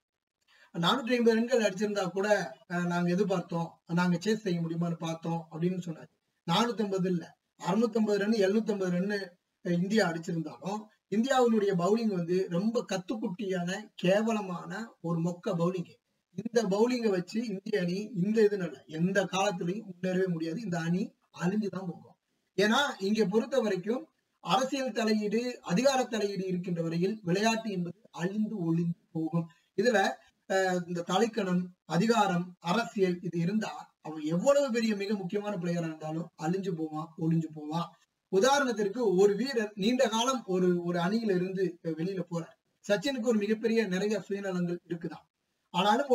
450 ரன்கள் அடிச்சிருந்தா கூட நாங்க எதிர்பார்த்தோம், நாங்க சேஸ் செய்ய முடியுமான்னு பார்த்தோம் அப்படின்னு சொன்னாரு. 450 இல்ல, 650 ரன் 750 ரன் இந்தியா அடிச்சிருந்தாலும் இந்தியாவினுடைய பவுலிங் வந்து ரொம்ப கத்துக்குட்டியான கேவலமான ஒரு மொக்க பவுலிங். இந்த பவுலிங்கை வச்சு இந்திய அணி இந்த இதுனால எந்த காலத்திலையும் முன்னேறவே முடியாது. இந்த அணி அழிஞ்சுதான் போகும். ஏன்னா இங்க பொறுத்த வரைக்கும் அரசியல் தலையீடு, அதிகார தலையீடு இருக்கின்ற வரையில் விளையாட்டு என்பது அழிந்து ஒளிந்து போகும். இதுல இந்த தலைக்கணம், அதிகாரம், அரசியல் இது இருந்தா அவன் எவ்வளவு பெரிய மிக முக்கியமான பிளேயரா இருந்தாலும் அழிஞ்சு போவான், ஒளிஞ்சு போவான். உதாரணத்திற்கு ஒரு வீரர் நீண்ட காலம் ஒரு அணியில இருந்து வெளியில போறார். சச்சினுக்கு ஒரு மிகப்பெரிய நிறைய சுயநலங்கள் இருக்குதான். ஆனாலும்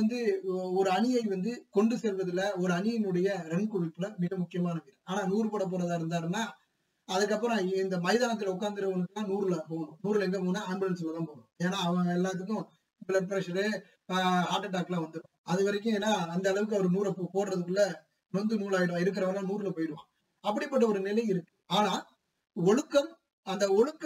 ஒரு அணியை வந்து கொண்டு செல்வதில் ஒரு அணியினுடைய ரன் குவிப்புல மிக முக்கியமான வீரர். ஆனா 100 போட போறதா இருந்தாருன்னா அதுக்கப்புறம் இந்த மைதானத்துல உட்காந்துருவனுக்கு 100ல போகணும். 100ல எங்க போகணும்? ஆம்புலன்ஸ்ல தான் போகணும். ஏன்னா அவங்க எல்லாத்துக்கும் பிளட் பிரஷரு, ஹார்ட் அட்டாக் எல்லாம் வந்துடும். அது வரைக்கும் ஏன்னா அந்த அளவுக்கு அவர் 100 போடுறதுக்குள்ள நூலாயிடும். இருக்கிறவங்க 100ல போயிடுவான். அப்படிப்பட்ட ஒரு நிலை இருக்கு. ஆனா ஒழுக்கம், அந்த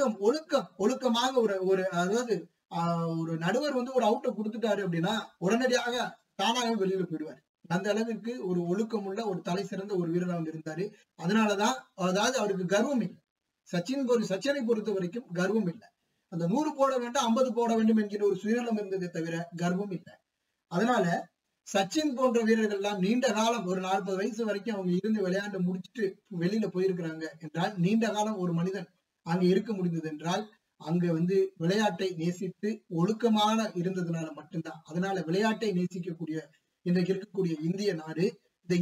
ஒழுக்கமாக ஒரு அதாவது ஒரு நடுவர் வந்து ஒரு அவுட்டை கொடுத்துட்டாரு அப்படின்னா உடனடியாக தானாக வெளியில போயிடுவாரு. அந்த அளவிற்கு ஒரு ஒழுக்கமுள்ள ஒரு தலை சிறந்த ஒரு வீரராக வந்து இருந்தாரு. அதனாலதான் அதாவது அவருக்கு கர்வம் இல்லை. சச்சினை பொறுத்த வரைக்கும் கர்வம் இல்லை. அந்த 100 போட வேண்டாம் 50 போட வேண்டும் என்கிற ஒரு சுயநலம் இருந்ததை தவிர கர்வம் இல்லை. அதனால சச்சின் போன்ற வீரர்கள் எல்லாம் நீண்ட காலம் ஒரு 40 வயசு வரைக்கும் அவங்க இருந்து விளையாண்டு முடிச்சுட்டு வெளியில போயிருக்கிறாங்க என்றால், நீண்ட காலம் ஒரு மனிதன் அங்க இருக்க முடிந்தது என்றால் அங்க வந்து விளையாட்டை நேசித்து ஒழுக்கமான இருந்ததுனால மட்டும்தான். அதனால விளையாட்டை நேசிக்கக்கூடிய இன்றைக்கு இருக்கக்கூடிய இந்திய நாடு, இந்த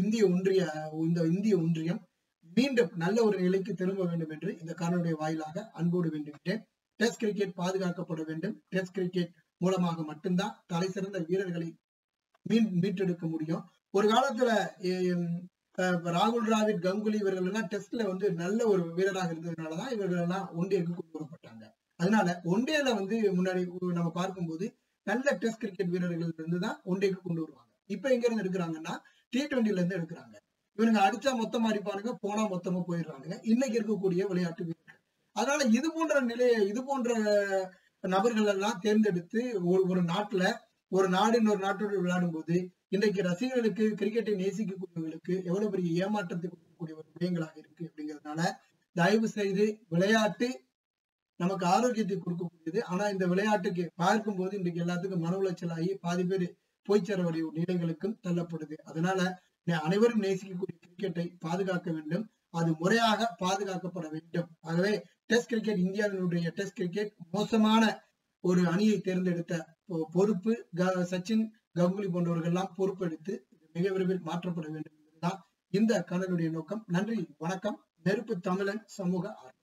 இந்திய ஒன்றியம் மீண்டும் நல்ல ஒரு நிலைக்கு திரும்ப வேண்டும் என்று இந்த காணொலியுடைய வாயிலாக அன்போடு வேண்டுகிறேன். டெஸ்ட் கிரிக்கெட் பாதுகாக்கப்பட வேண்டும். டெஸ்ட் கிரிக்கெட் மூலமாக மட்டும்தான் தலை சிறந்த வீரர்களை மீட்டெடுக்க முடியும். ஒரு காலத்துல ராகுல் டிராவிட், கங்குலி இவர்கள் எல்லாம் டெஸ்ட்ல வந்து நல்ல ஒரு வீரராக இருந்ததுனாலதான் இவர்கள் எல்லாம் ஒன்றியக்கு கொண்டு வரப்பட்டாங்க. அதனால ஒன்றியில வந்து முன்னாடி நம்ம பார்க்கும்போது நல்ல டெஸ்ட் கிரிக்கெட் வீரர்கள் இருந்துதான் ஒன்றியக்கு கொண்டு வருவாங்க. இப்ப எங்க இருந்து எடுக்கிறாங்கன்னா T20ல இருந்து எடுக்கிறாங்க. இவனுங்க அடிச்சா மொத்தமா அடிப்பானுங்க, போனா மொத்தமா போயிடுறாங்க இன்னைக்கு இருக்கக்கூடிய விளையாட்டு வீரர்கள். அதனால இது போன்ற நபர்கள் எல்லாம் தேர்ந்தெடுத்து ஒரு நாட்டுல ஒரு நாடு இன்னொரு நாட்டோடு விளையாடும் போது இன்றைக்கு ரசிகர்களுக்கு, கிரிக்கெட்டை நேசிக்கக்கூடியவர்களுக்கு எவ்வளவு பெரிய ஏமாற்றத்தை கொடுக்கக்கூடிய ஒரு விடயங்களாக இருக்கு அப்படிங்கிறதுனால தயவு செய்து விளையாட்டு நமக்கு ஆரோக்கியத்தை கொடுக்கக்கூடியது. ஆனா இந்த விளையாட்டுக்கு பார்க்கும்போது இன்றைக்கு எல்லாத்துக்கும் மன உளைச்சல் ஆகி பாதி பேர் போய் சேரக்கூடிய நிலைகளுக்கும் தள்ளப்படுது. அதனால அனைவரும் நேசிக்கக்கூடிய கிரிக்கெட்டை பாதுகாக்க வேண்டும். அது முறையாக பாதுகாக்கப்பட வேண்டும். ஆகவே டெஸ்ட் கிரிக்கெட், இந்தியாவினுடைய டெஸ்ட் கிரிக்கெட் மோசமான ஒரு அணியை தேர்ந்தெடுத்த பொறுப்பு சச்சின், கங்குலி போன்றவர்கள் எல்லாம் பொறுப்பெடுத்து மிக விரைவில் மாற்றப்பட வேண்டும் என்பதுதான் இந்த காணொலியுடைய நோக்கம். நன்றி, வணக்கம். நெருப்பு தமிழன் சமூக